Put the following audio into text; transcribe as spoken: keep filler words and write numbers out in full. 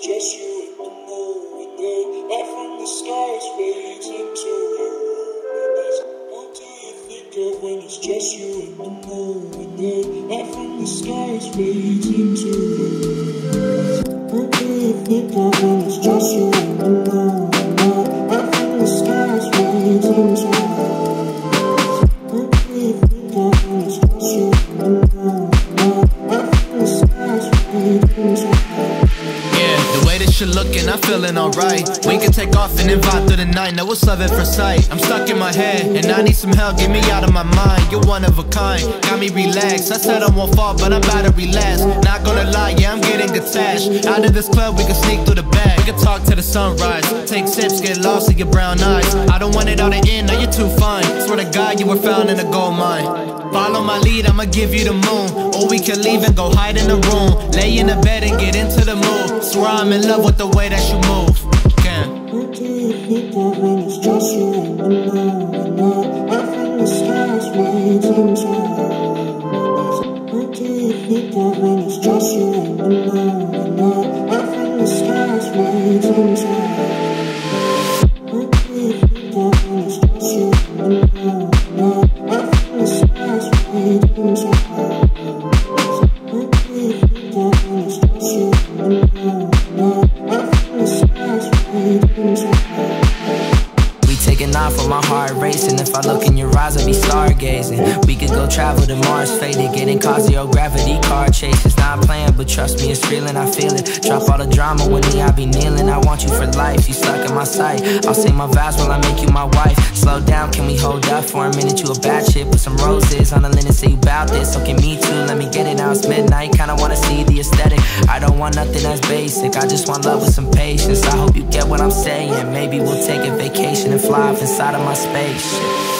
just you and the moon, and then up from the skies fades into it. What do you think of when it's just you and the moon, and then up from the skies fades into it? What do you think of when it's just you and the moon, and then up from the skies fades into it? What do you think of when it's just you and the moon, and then up from the skies fades into it? You're looking, I'm feeling alright. We can take off and then vibe through the night. Now it's love at first sight. I'm stuck in my head and I need some help. Get me out of my mind. You're one of a kind, got me relaxed. I said I won't fall, but I'm about to relax. Not gonna lie, yeah, I'm getting detached. Out of this club, we can sneak through the back. We can talk to the sunrise. Take sips, get lost in your brown eyes. I don't want it all to end, now you're too fine. Swear to God, you were found in a gold mine. Follow my lead, I'ma give you the moon. Or we can leave and go hide in the room. Lay in the bed and get into the mood. Swear I'm in love with the way that you move. Can. What do you think of when it's just you and the moon, and then up from the skies fades into it? What do you think of when it's just you and the moon, and then up from the skies fades into it? What do you think of when it's just you and the moon, and then up from the skies fades into it? What do you think of when it's just you and the moon, and then up from the skies fades into it? We taking off with my heart racing. If I look in your eyes, I'll be stargazing. We could go travel to Mars, faded, getting cause zero gravity car chases. Not playing, but trust me, it's real and I feel it. Drop all the drama with me, I be kneeling. I want you for life, you stuck in my sight. I'll say my vows while I make you my wife. Slow down, can we hold up for a minute? You a bad chick with some roses on the linen, say you bout this. Okay, me too, let me get it now, it's midnight. Kinda wanna see the aesthetic. I don't want nothing that's basic, I just want love with some patience. I hope you get what I'm saying. Maybe we'll take a vacation and fly up inside of my spaceship.